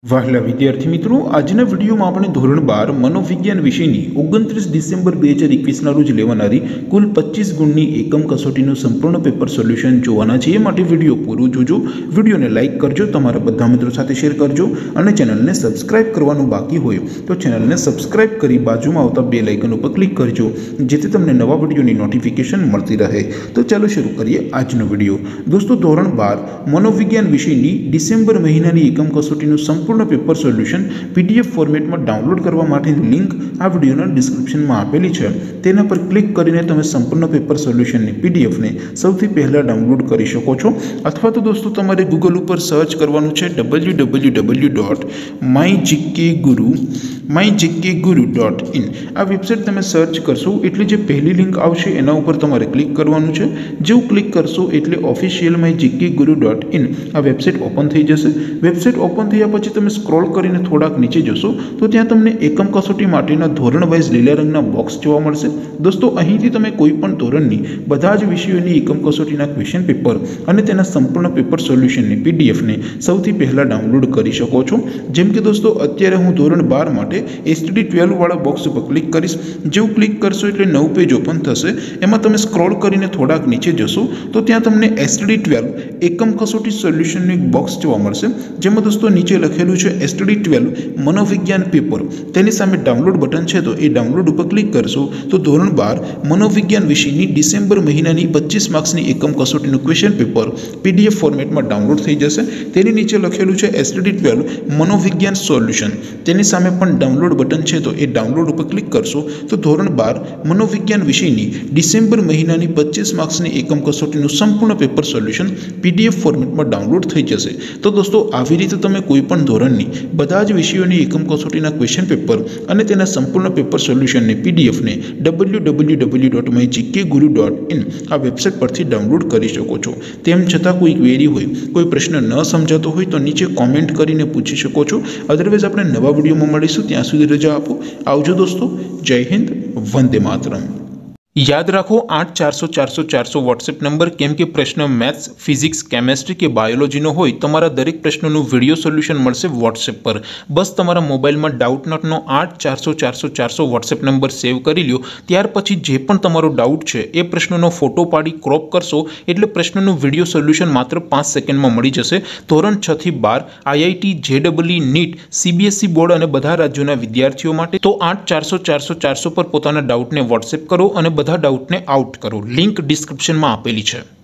વહાલા વિદ્યાર્થી મિત્રો, આજના વિડીયોમાં આપણે ધોરણ 12 મનોવિજ્ઞાન વિષયની 29 ડિસેમ્બર 2021ના રોજ લેવાનારી કુલ 25 ગુણની એકમ કસોટીનું સંપૂર્ણ પેપર સોલ્યુશન જોવાના છે। એ માટે વિડીયો પૂરો જોજો, વિડીયોને લાઇક કરજો, તમારા બધા મિત્રો સાથે શેર કરજો અને ચેનલને સબસ્ક્રાઇબ કરવાનું બાકી હોય તો ચેનલને સબસ્ક્રાઇબ કરી બાજુમાં આવતા બેલ આઇકન ઉપર ક્લિક કરજો, જેથી તમને નવા વિડીયોની નોટિફિકેશન મળતી રહે। તો ચાલો શરૂ કરીએ આજનો વિડીયો। દોસ્તો, ધોરણ 12 મનોવિજ્ઞાન વિષયની ડિસેમ્બર મહિનાની એકમ કસોટીનું સંપૂર્ણ પેપર સોલ્યુશન પીડીએફ ફોર્મેટમાં ડાઉનલોડ કરવા માટેની લિંક આ વિડીયોના ડિસ્ક્રિપ્શનમાં આપેલી છે। તેના પર ક્લિક કરીને તમે સંપૂર્ણ પેપર સોલ્યુશનની પીડીએફને સૌથી પહેલાં ડાઉનલોડ કરી શકો છો, અથવા તો દોસ્તો તમારે ગૂગલ ઉપર સર્ચ કરવાનું છે www.mygkguru.in। આ વેબસાઇટ તમે સર્ચ કરશો એટલે જે પહેલી લિંક આવશે એના ઉપર તમારે ક્લિક કરવાનું છે। જેવું ક્લિક કરશો એટલે ઓફિશિયલ mygkguru.in આ વેબસાઇટ ઓપન થઈ જશે। વેબસાઇટ ઓપન થયા પછી તમે સ્ક્રોલ કરીને થોડાક નીચે જશો તો ત્યાં તમને એકમ કસોટી માટેના ધોરણ વાઇઝ લીલા રંગના બોક્સ જોવા મળશે। દોસ્તો, અહીંથી તમે કોઈ પણ ધોરણની બધા જ વિષયોની એકમ કસોટીના ક્વેશ્ચન પેપર અને તેના સંપૂર્ણ પેપર સોલ્યુશનની પીડીએફને સૌથી પહેલાં ડાઉનલોડ કરી શકો છો। જેમ કે દોસ્તો, અત્યારે હું ધોરણ 12 માટે STD 12 વાળા બોક્સ ઉપર ક્લિક કરીશ। જેવું ક્લિક કરશો એટલે નવું પેજ ઓપન થશે। એમાં તમે સ્ક્રોલ કરીને થોડાક નીચે જશો તો ત્યાં તમને STD 12 એકમ કસોટી સોલ્યુશનનું એક બોક્સ જોવા મળશે, જેમાં દોસ્તો નીચે લખેલું છે STD 12 મનોવિજ્ઞાન પેપર। તેની સામે ડાઉનલોડ બટન છે તો એ ડાઉનલોડ ઉપર ક્લિક કરશો તો ધોરણ 12 મનોવિજ્ઞાન વિષયની ડિસેમ્બર મહિનાની 25 માર્ક્સની એકમ કસોટીનું ક્વેશ્ચન પેપર પીડીએફ ફોર્મેટમાં ડાઉનલોડ થઈ જશે। તેની નીચે લખેલું છે STD 12 મનોવિજ્ઞાન સોલ્યુશન। તેની સામે પણ ડાઉનલોડ બટન છે તો એ ડાઉનલોડ ઉપર ક્લિક કરશો તો ધોરણ 12 મનોવિજ્ઞાન વિષયની ડિસેમ્બર મહિનાની 25 માર્ક્સની એકમ કસોટીનું સંપૂર્ણ પેપર સોલ્યુશન પીડીએફ ફોર્મેટમાં ડાઉનલોડ થઈ જશે। તો દોસ્તો, આવી રીતે તમે કોઈ પણ ધોરણની બધા જ વિષયોની એકમ કસોટીના ક્વેશ્ચન પેપર અને તેના સંપૂર્ણ પેપર સોલ્યુશનની પીડીએફને www.mygkguru.in આ વેબસાઇટ પરથી ડાઉનલોડ કરી શકો છો। તેમ છતાં કોઈ ક્વેરી હોય, કોઈ પ્રશ્ન ન સમજાતો હોય તો નીચે કોમેન્ટ કરીને પૂછી શકો છો। અદરવાઇઝ આપણે નવા વિડીયોમાં મળીશું, ત્યાં સુધી રજા આપો। આવજો દોસ્તો, જય હિન્દ, વંદે માતરમ। યાદ રાખો 8400 વોટ્સએપ નંબર, કેમ કે પ્રશ્ન મેથ્સ, ફિઝિક્સ, કેમેસ્ટ્રી કે બાયોલોજીનો હોય તમારા દરેક પ્રશ્નનું વિડીયો સોલ્યુશન મળશે વોટ્સએપ પર। બસ તમારા મોબાઈલમાં ડાઉટનોટનો 8400 વોટ્સએપ નંબર સેવ કરી લ્યો। ત્યાર પછી જે પણ તમારો ડાઉટ છે એ પ્રશ્નનો ફોટો પાડી ક્રોપ કરશો એટલે પ્રશ્નનું વિડીયો સોલ્યુશન માત્ર 5 સેકન્ડમાં મળી જશે। ધોરણ 6 થી 12 IIT, JEE, NEET, CBSE board અને બધા રાજ્યોના વિદ્યાર્થીઓ માટે તો 8400 પર પોતાના ડાઉટને વોટ્સએપ કરો અને બધા ડાઉટને આઉટ કરો। લિંક ડિસ્ક્રિપ્શનમાં આપેલી છે।